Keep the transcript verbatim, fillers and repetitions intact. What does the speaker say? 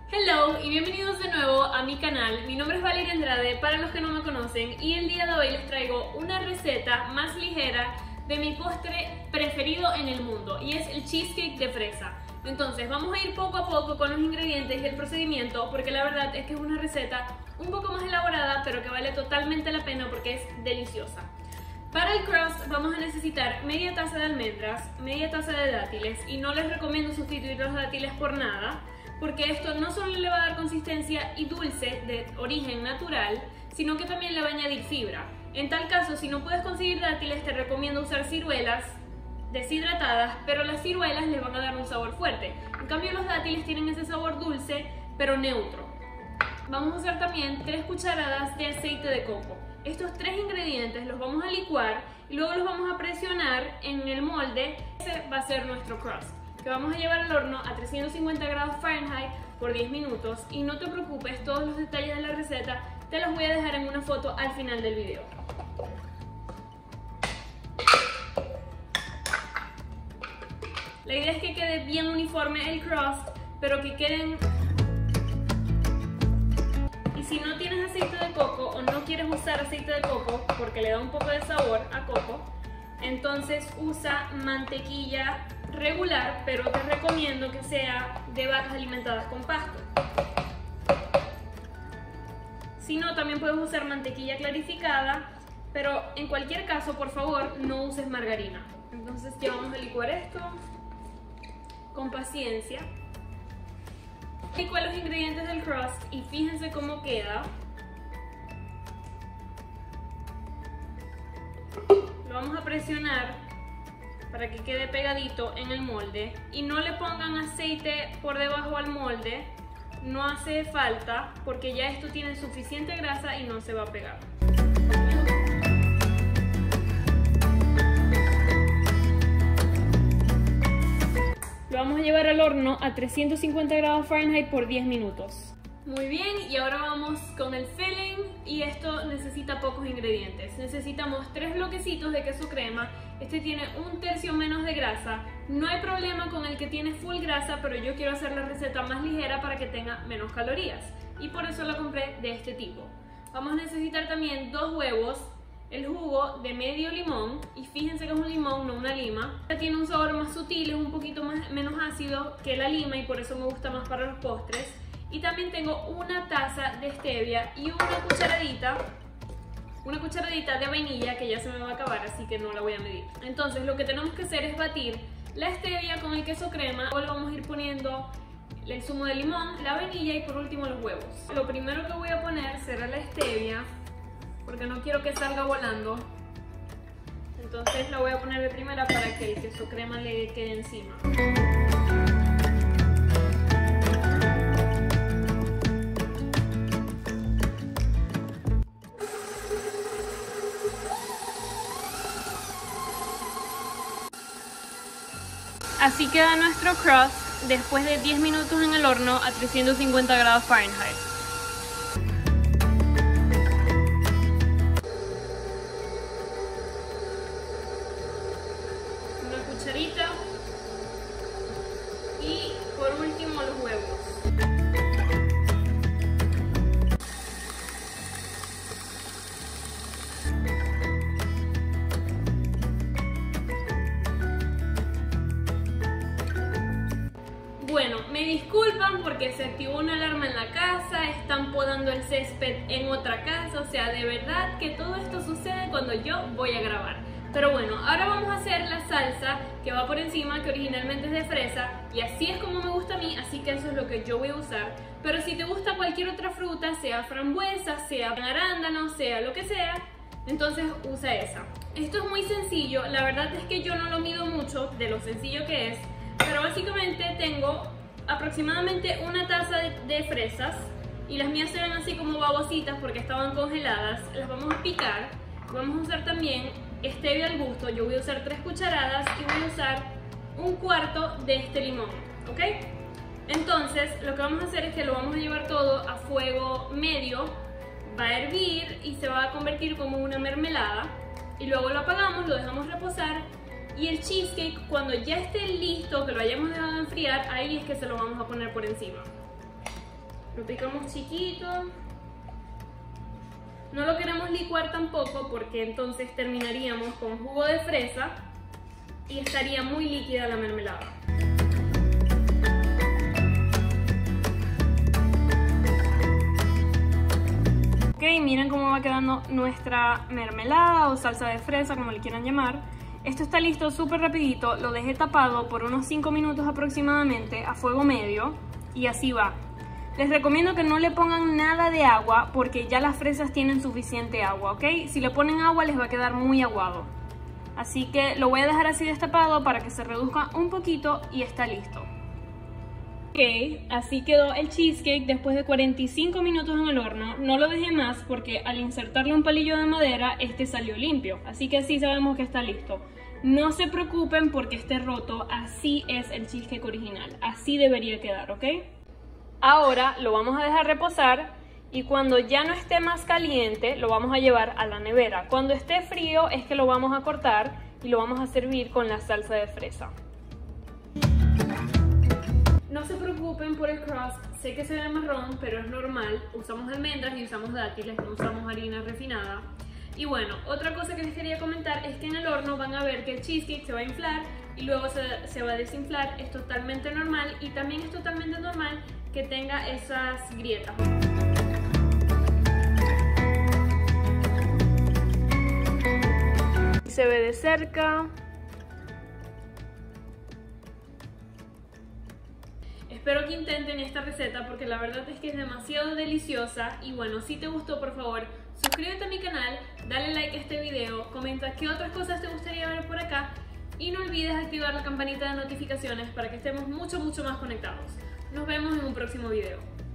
Hello y bienvenidos de nuevo a mi canal. Mi nombre es Valeria Andrade para los que no me conocen y el día de hoy les traigo una receta más ligera de mi postre preferido en el mundo y es el cheesecake de fresa. Entonces vamos a ir poco a poco con los ingredientes y el procedimiento porque la verdad es que es una receta un poco más elaborada pero que vale totalmente la pena porque es deliciosa. Para el crust vamos a necesitar media taza de almendras, media taza de dátiles y no les recomiendo sustituir los dátiles por nada porque esto no solo le va a dar consistencia y dulce de origen natural, sino que también le va a añadir fibra. En tal caso, si no puedes conseguir dátiles, te recomiendo usar ciruelas deshidratadas, pero las ciruelas les van a dar un sabor fuerte. En cambio, los dátiles tienen ese sabor dulce, pero neutro. Vamos a usar también tres cucharadas de aceite de coco. Estos tres ingredientes los vamos a licuar y luego los vamos a presionar en el molde. Ese va a ser nuestro crust, que vamos a llevar al horno a trescientos cincuenta grados Fahrenheit por diez minutos. Y no te preocupes, todos los detalles de la receta te los voy a dejar en una foto al final del video. La idea es que quede bien uniforme el crust, pero que queden... Y si no tienes aceite de coco o no quieres usar aceite de coco porque le da un poco de sabor a coco, entonces usa mantequilla regular, pero te recomiendo que sea de vacas alimentadas con pasto. Si no, también puedes usar mantequilla clarificada, pero en cualquier caso, por favor, no uses margarina. Entonces ya vamos a licuar esto con paciencia. Licúa los ingredientes del crust y fíjense cómo queda. Lo vamos a presionar para que quede pegadito en el molde y no le pongan aceite por debajo al molde, no hace falta porque ya esto tiene suficiente grasa y no se va a pegar. Lo vamos a llevar al horno a trescientos cincuenta grados Fahrenheit por diez minutos. Muy bien, y ahora vamos con el filling y esto necesita pocos ingredientes. Necesitamos tres bloquecitos de queso crema. Este tiene un tercio menos de grasa. No hay problema con el que tiene full grasa, pero yo quiero hacer la receta más ligera para que tenga menos calorías y por eso la compré de este tipo. Vamos a necesitar también dos huevos, el jugo de medio limón, y fíjense que es un limón, no una lima. Tiene un sabor más sutil, es un poquito más, menos ácido que la lima y por eso me gusta más para los postres. Y también tengo una taza de stevia y una cucharadita, una cucharadita de vainilla que ya se me va a acabar, así que no la voy a medir. Entonces lo que tenemos que hacer es batir la stevia con el queso crema. Luego le vamos a ir poniendo el zumo de limón, la vainilla y por último los huevos. Lo primero que voy a poner será la stevia, porque no quiero que salga volando. Entonces la voy a poner de primera para que el queso crema le quede encima. Así queda nuestro crust después de diez minutos en el horno a trescientos cincuenta grados Fahrenheit. Una cucharita y por último los huevos. Bueno, me disculpan porque se activó una alarma en la casa, están podando el césped en otra casa, o sea, de verdad que todo esto sucede cuando yo voy a grabar. Pero bueno, ahora vamos a hacer la salsa que va por encima, que originalmente es de fresa, y así es como me gusta a mí, así que eso es lo que yo voy a usar. Pero si te gusta cualquier otra fruta, sea frambuesa, sea arándano, sea lo que sea, entonces usa esa. Esto es muy sencillo, la verdad es que yo no lo mido mucho de lo sencillo que es, pero básicamente tengo aproximadamente una taza de, de fresas y las mías eran así como babositas porque estaban congeladas. Las vamos a picar. Vamos a usar también stevia al gusto. Yo voy a usar tres cucharadas y voy a usar un cuarto de este limón, ¿ok? Entonces lo que vamos a hacer es que lo vamos a llevar todo a fuego medio. Va a hervir y se va a convertir como una mermelada y luego lo apagamos, lo dejamos reposar. Y el cheesecake, cuando ya esté listo, que lo hayamos dejado enfriar, ahí es que se lo vamos a poner por encima. Lo picamos chiquito. No lo queremos licuar tampoco porque entonces terminaríamos con jugo de fresa y estaría muy líquida la mermelada. Ok, miren cómo va quedando nuestra mermelada o salsa de fresa, como le quieran llamar. Esto está listo súper rapidito, lo dejé tapado por unos cinco minutos aproximadamente a fuego medio y así va. Les recomiendo que no le pongan nada de agua porque ya las fresas tienen suficiente agua, ¿ok? Si le ponen agua les va a quedar muy aguado. Así que lo voy a dejar así destapado para que se reduzca un poquito y está listo. Ok, así quedó el cheesecake después de cuarenta y cinco minutos en el horno. No lo dejé más porque al insertarle un palillo de madera, este salió limpio. Así que así sabemos que está listo. No se preocupen porque esté roto, así es el cheesecake original. Así debería quedar, ¿ok? Ahora lo vamos a dejar reposar y cuando ya no esté más caliente lo vamos a llevar a la nevera. Cuando esté frío es que lo vamos a cortar y lo vamos a servir con la salsa de fresa. No se preocupen por el crust, sé que se ve marrón, pero es normal. Usamos almendras y usamos dátiles, no usamos harina refinada. Y bueno, otra cosa que les quería comentar es que en el horno van a ver que el cheesecake se va a inflar y luego se, se va a desinflar. Es totalmente normal y también es totalmente normal que tenga esas grietas. Se ve de cerca. Espero que intenten esta receta porque la verdad es que es demasiado deliciosa. Y bueno, si te gustó, por favor, suscríbete a mi canal, dale like a este video, comenta qué otras cosas te gustaría ver por acá y no olvides activar la campanita de notificaciones para que estemos mucho mucho más conectados. Nos vemos en un próximo video.